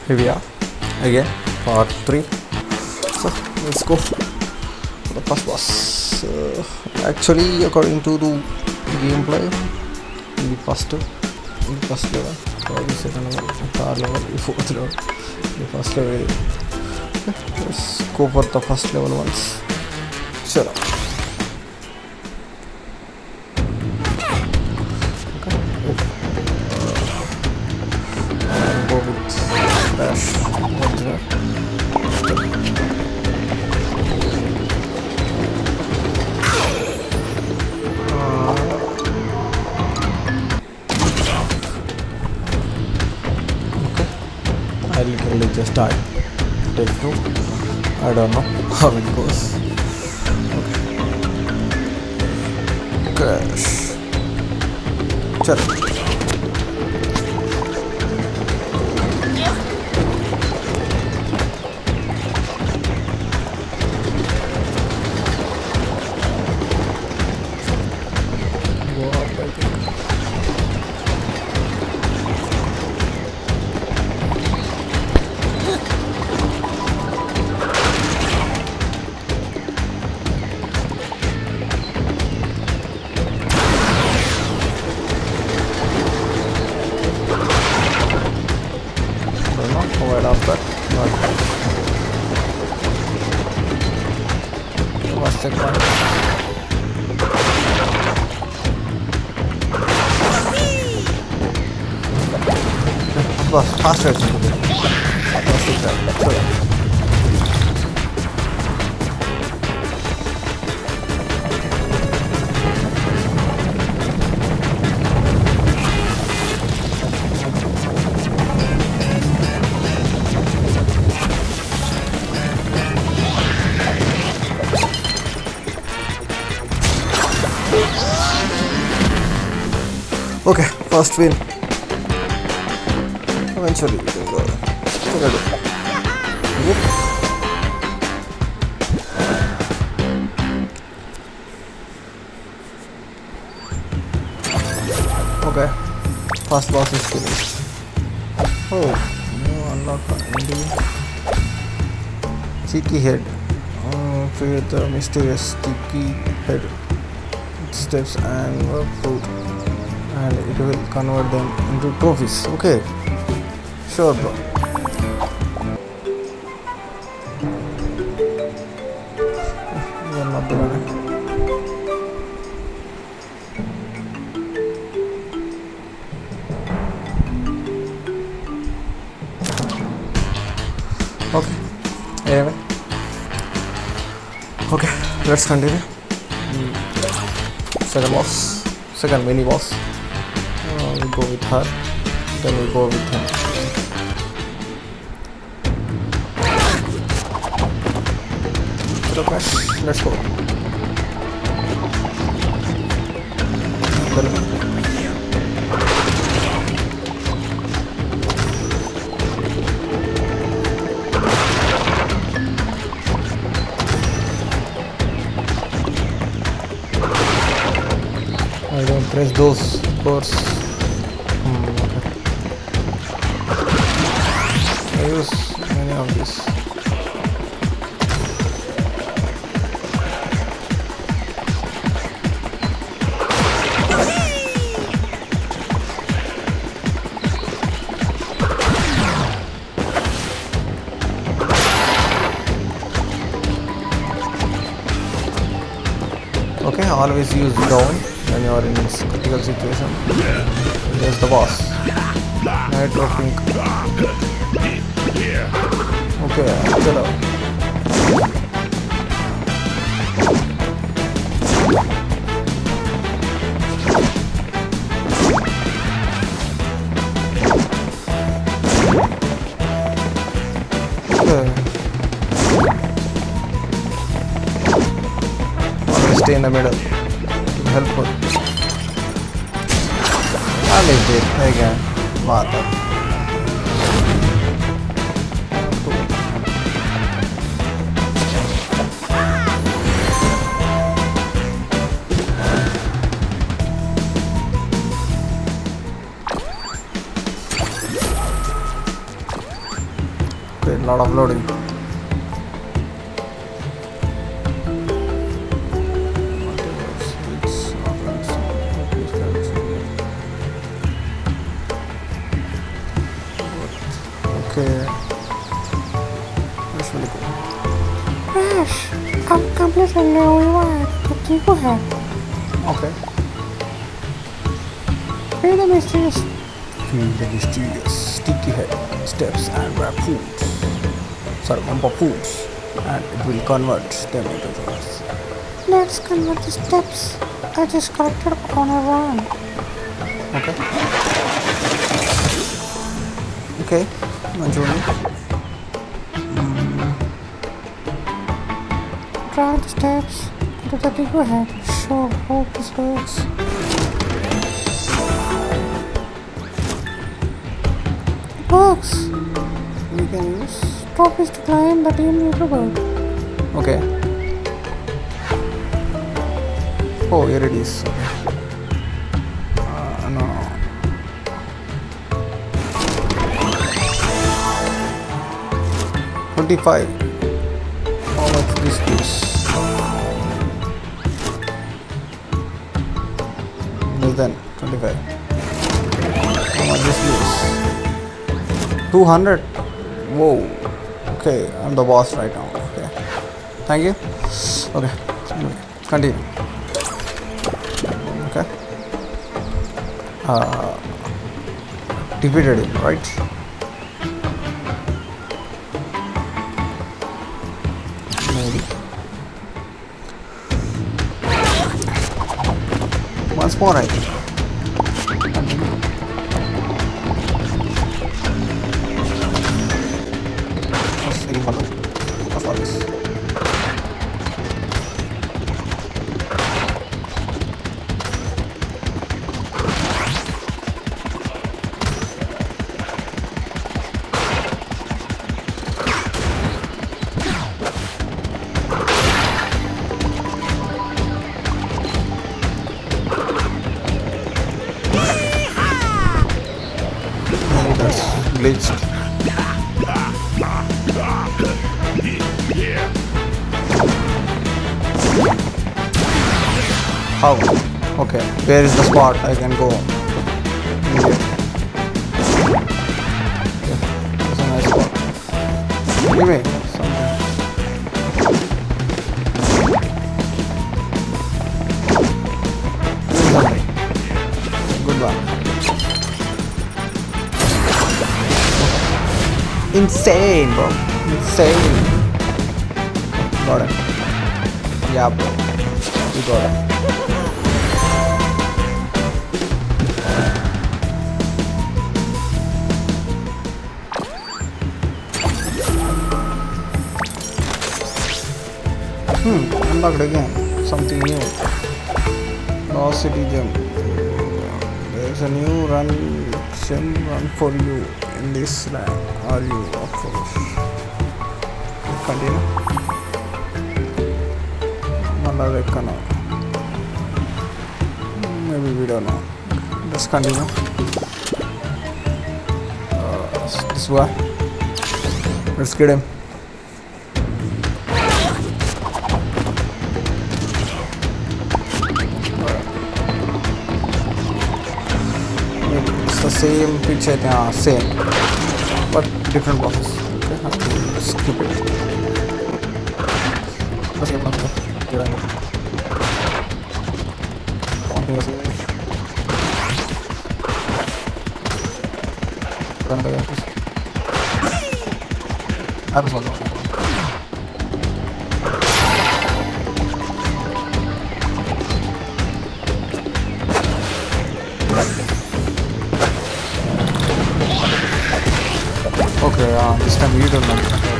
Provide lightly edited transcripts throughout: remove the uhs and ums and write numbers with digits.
Here we are again, part 3. So let's go for the first boss. Actually, according to the gameplay, in the first level, or the second level, third level, the fourth level, the first level. Okay, let's go for the first level once. Shut up. I literally just died. Take 2. I don't know how it goes. Okay. Crash. Chalo. Right after what's the point? Faster. Okay, first win. Eventually we can go. Okay, first boss is finished. Oh, no, unlock Indy. Cheeky head. Create the mysterious sticky head. Steps and fruit. And it will convert them into trophies. Okay, sure, bro. You are not the one. Okay, anyway. Okay, let's continue. Second mini boss. We go with her, then we go with him. Let's go. I don't press those, of course. I use many of these. Okay, always use down when you are in this critical situation. There's the boss. Nitro pink. Okay, chalo. Okay. Always stay in the middle. Helpful. I missed it again. What the? Okay, lot of loading. Okay, that's really cool. Crash! I'm completely rewired. Okay, go ahead. Okay. Feel the mysterious. Feel the mysterious sticky head steps and wrap foods. Sorry, bump of foods, and it will convert them into those. Let's convert the steps I just collected on a run. Okay. Okay. Enjoy. Try the steps into the bigger head. Sure, hope this works. It works. We can use. Trophies to climb the team leaderboard. Okay. Oh, here it is. Okay. No. 25. How much this is? Less than 25. How much this is? 200. Whoa. Okay, I'm the boss right now. Okay. Thank you. Okay. Continue. Okay. Defeated him, right? Maybe. Once more, I think. Glitched. How? Okay, where is the spot I can go? Okay, that's a nice spot. Give me something. Good one. Insane, bro. Insane. Got it. Yeah, bro. You got it. Unlocked again. Something new. Lost City Gem. There's a new gem run for you in this land. Are you up for it? Continue. Malarekana. Maybe we don't know. Let's continue. This one. Let's get him. It's the same picture, same, but different bosses. Okay, I have to skip it. The same one. Okay, this time you don't know.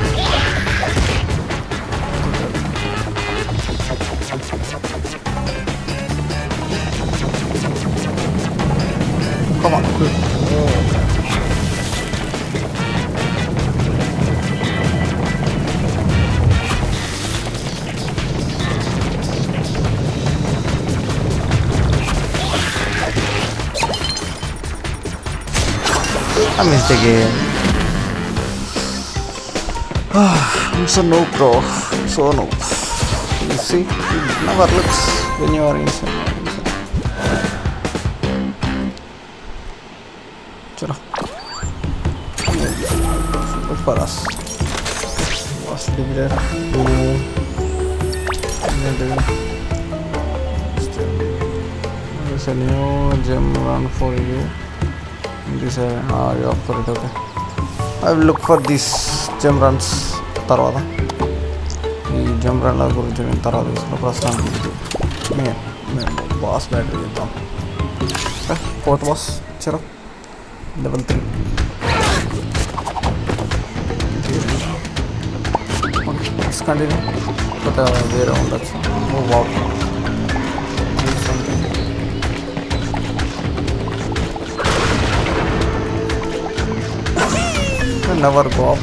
Come on, quick. I missed again. I'm so noob, bro. So noob. You see, it never looks when you are inside. Chalo. Look for us. What's the there? There's a new gem run for you. This you up for it, okay. I will look for these gem runs. తర్వాత ఈ jump రన్ల గురించి నేను తర్వాత తీసుకున్న ప్రస్తుతానికి మేము boss battery చేద్దాం. Fourth boss చలో లెవెల్ 3 కంటిన్యూ కొత్త వేరే ఉండొచ్చు. Walk never go up.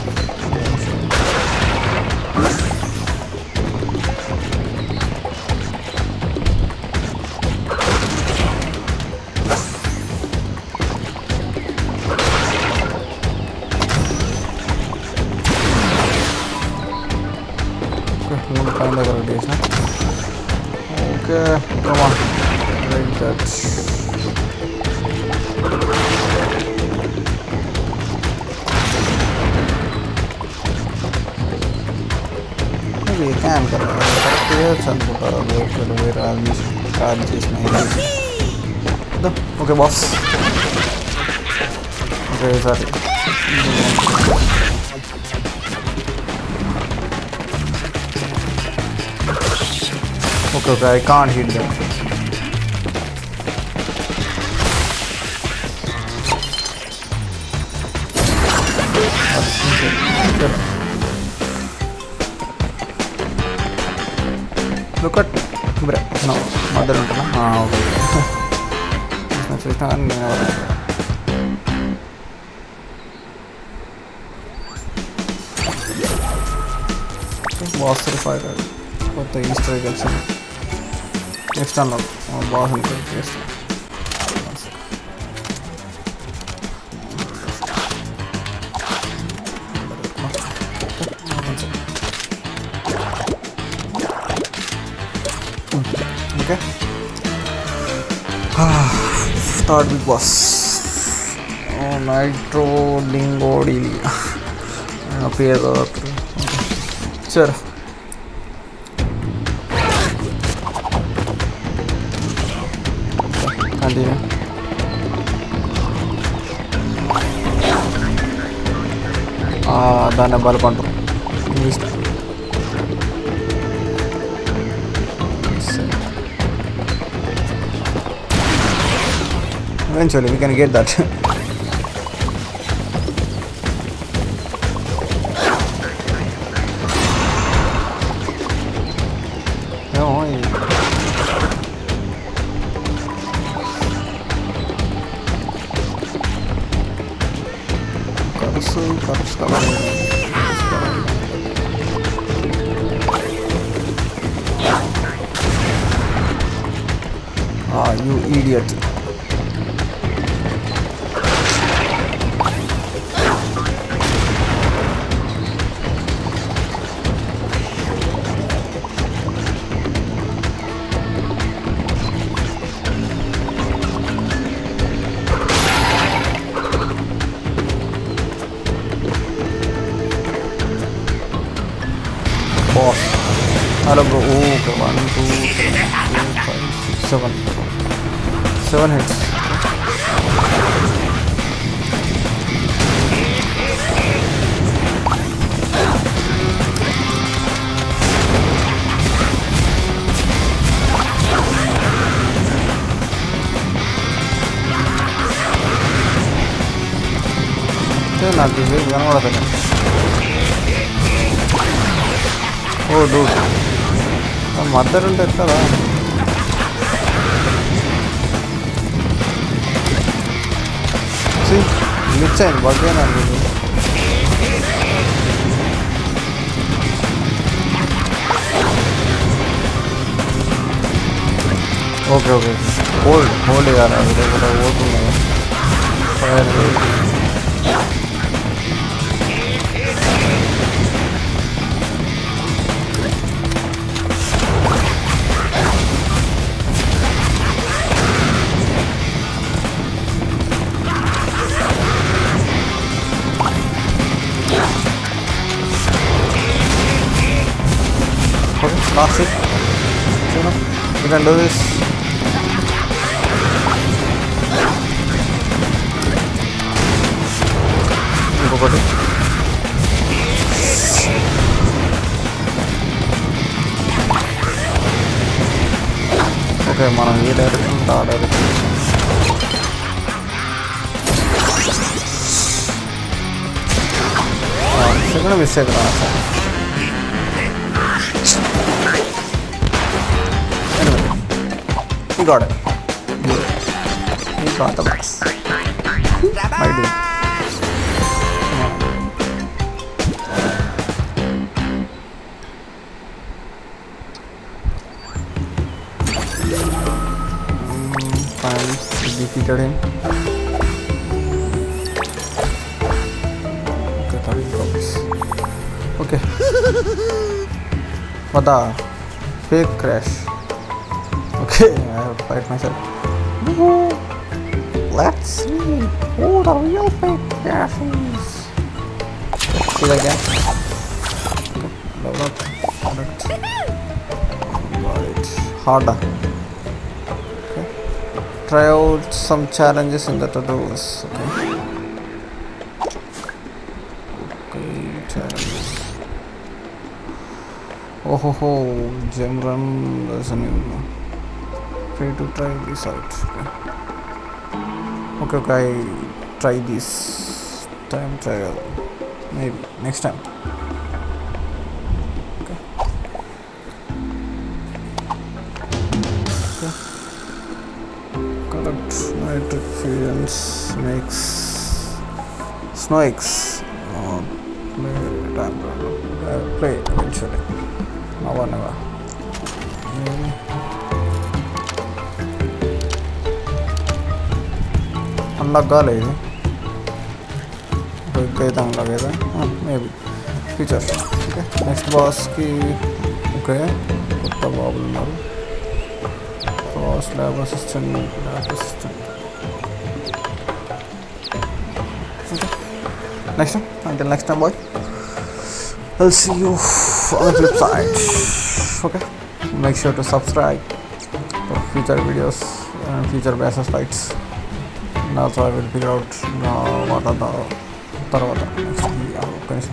Find the radiation. Okay, come on, like that. Maybe I can get okay, boss. Okay, sorry. Okay, I can't hit them. Look at no mother untana. Okay. This boss fighter. What the Easter egg also. Next unlock. Boss and yes. Okay. Third big boss. Oh, Nitro Lingodilia. Appear the sure. Continue. Dana ball control. Eventually we can get that. You idiot. Boss. Hello bro. Okay, 1, 2, 3, 4, 5, 6, 7. 7 hits. Not this way, oh dude, mother and see, glitch and what again are you? Okay. Hold yaar, वो तो नहीं fire. classic. You know, you can do this. ఇంకొకటి okay మనం ఏ direction ఆ direction second mistake రా sir You got it. You got the box. My dear. Fine. We defeated him. Okay, 30 copies. Okay. What the fake crash? Okay, I have to fight myself. Let's see who the real fake crash is. See that again? Level up. Got it. Harder. Okay. Try out some challenges in the tutorials. Okay. Okay, challenges. Oh ho ho, gem run. There's a new one. Try to try this out. Okay, I try this time trial. Maybe next time. Okay. Correct. Nitric fusions makes snowix. Play eventually. Never. Unlock का लेगी कोई कहता हूँ लगेगा may be feature ठीक है next boss की okay कुत्ता बॉबल मारो फॉस्ट lab assistant next time until next time boy I'll see you on the flip side okay make sure to subscribe for future videos and future versus fights now so I will figure out what are the tarvata next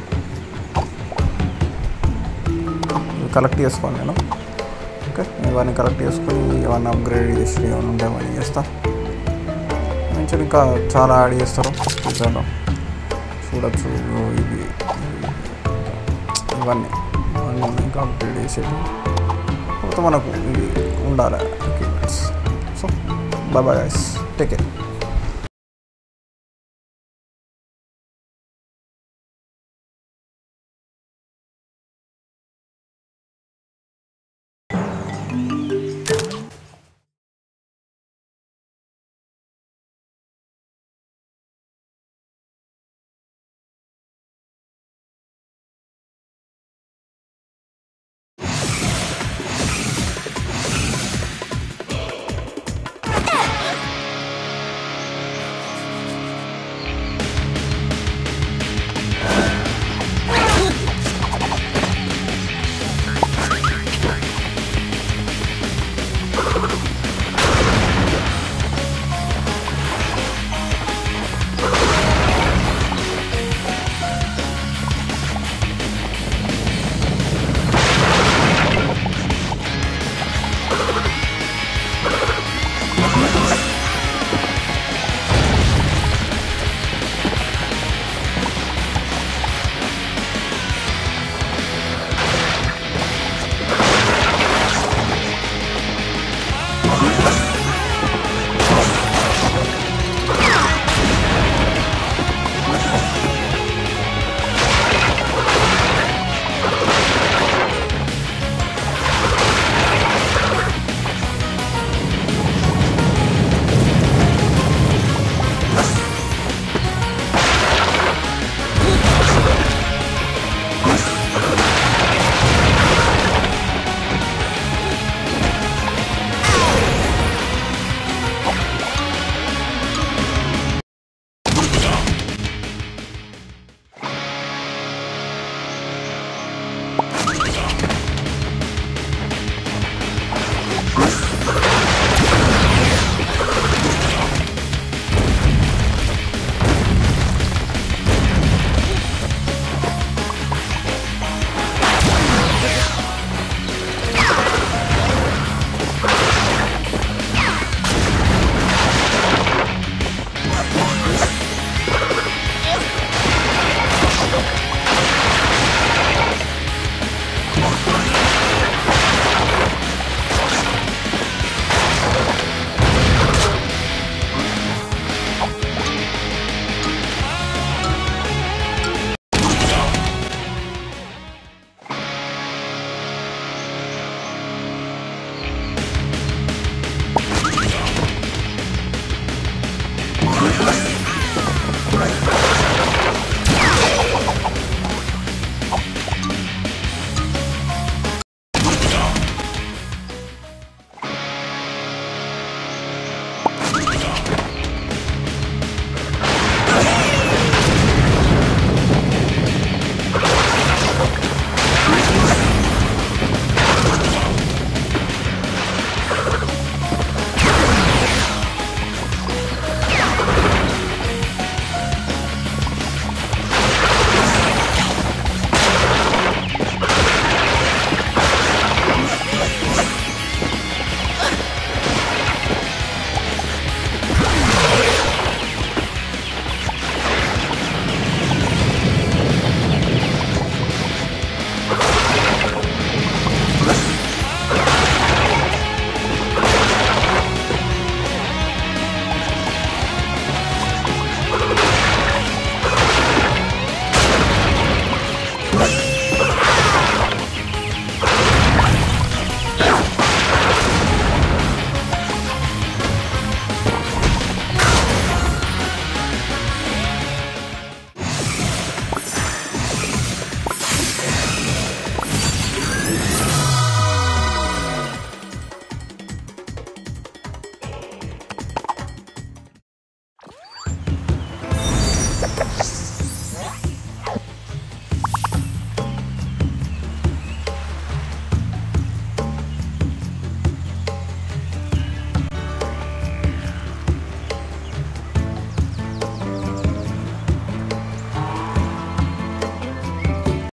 collect cheskoni nenu okay ivanni collect cheskoni ivanni upgrade chesi ivanni unte mani chesta mention inka chaala add chestaru future lo చూడొచ్చు ఇవి ఇవన్నీ ఇంకా upgrade చేసేది కాకపోతే మనకు ఇవి ఉండాలి equipments so bye bye guys take care